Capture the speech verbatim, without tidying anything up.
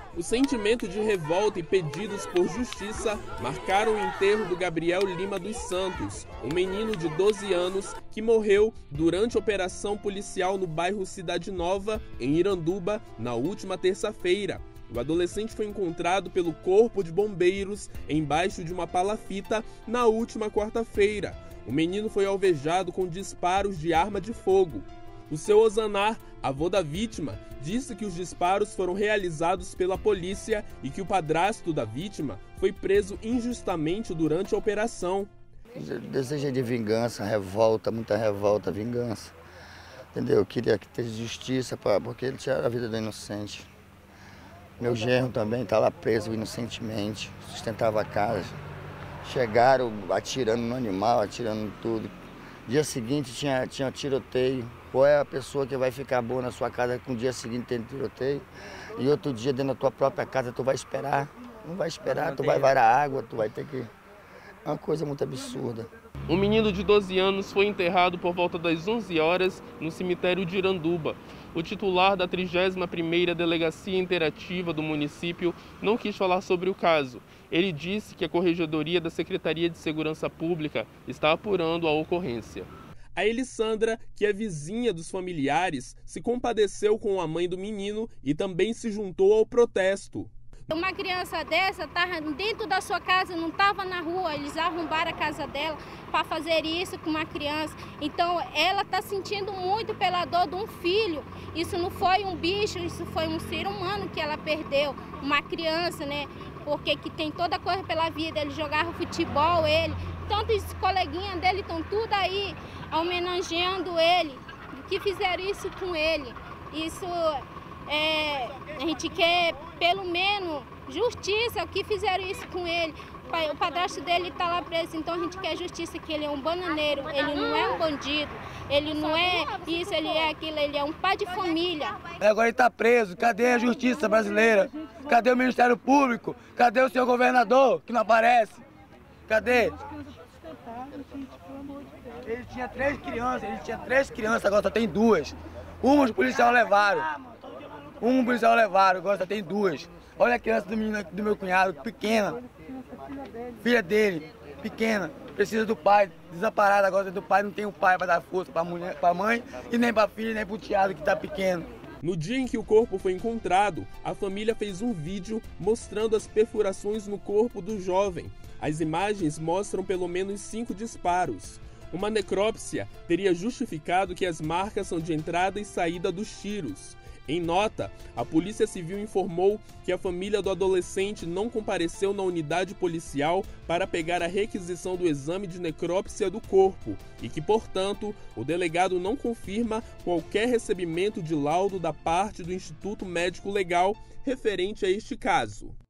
O sentimento de revolta e pedidos por justiça marcaram o enterro do Gabriel Lima dos Santos, um menino de doze anos que morreu durante a operação policial no bairro Cidade Nova, em Iranduba, na última terça-feira. O adolescente foi encontrado pelo Corpo de Bombeiros embaixo de uma palafita na última quarta-feira. O menino foi alvejado com disparos de arma de fogo. O seu Osanar, avô da vítima, disse que os disparos foram realizados pela polícia e que o padrasto da vítima foi preso injustamente durante a operação. Desejo de vingança, revolta, muita revolta, vingança. Entendeu? Eu queria que tivesse justiça, pra, porque ele tiraram a vida do inocente. Meu genro também está lá preso inocentemente, sustentava a casa. Chegaram atirando no animal, atirando em tudo. Dia seguinte tinha, tinha tiroteio. Qual é a pessoa que vai ficar boa na sua casa com o dia seguinte tendo tiroteio? E outro dia dentro da tua própria casa tu vai esperar? Não vai esperar, tu vai varar água, tu vai ter que... É uma coisa muito absurda. Um menino de doze anos foi enterrado por volta das onze horas no cemitério de Iranduba. O titular da trigésima primeira Delegacia Interativa do município não quis falar sobre o caso. Ele disse que a Corregedoria da Secretaria de Segurança Pública está apurando a ocorrência. A Elissandra, que é vizinha dos familiares, se compadeceu com a mãe do menino e também se juntou ao protesto. Uma criança dessa estava dentro da sua casa, não estava na rua, eles arrombaram a casa dela para fazer isso com uma criança. Então ela está sentindo muito pela dor de um filho. Isso não foi um bicho, isso foi um ser humano que ela perdeu, uma criança, né? Porque que tem toda a coisa pela vida, ele jogava futebol, ele, tantos coleguinhas dele estão tudo aí homenageando ele, que fizeram isso com ele. Isso é, a gente quer pelo menos justiça, o que fizeram isso com ele. O padrasto dele está lá preso, então a gente quer justiça, que ele é um bananeiro, ele não é um bandido, ele não é isso, ele é aquilo, ele é um pai de família. Agora ele está preso, cadê a justiça brasileira? Cadê o Ministério Público? Cadê o senhor governador, que não aparece? Cadê? Ele tinha três crianças, ele tinha três crianças, agora só tem duas. Uma os policiais levaram, um policial levaram, agora só tem duas. Olha a criança do menino do meu cunhado, pequena, filha dele, pequena, precisa do pai, desamparada agora do pai, não tem o pai para dar força para a mãe e nem para a filha, nem para o tiado que está pequeno. No dia em que o corpo foi encontrado, a família fez um vídeo mostrando as perfurações no corpo do jovem. As imagens mostram pelo menos cinco disparos. Uma necrópsia teria justificado que as marcas são de entrada e saída dos tiros. Em nota, a Polícia Civil informou que a família do adolescente não compareceu na unidade policial para pegar a requisição do exame de necrópsia do corpo e que, portanto, o delegado não confirma qualquer recebimento de laudo da parte do Instituto Médico Legal referente a este caso.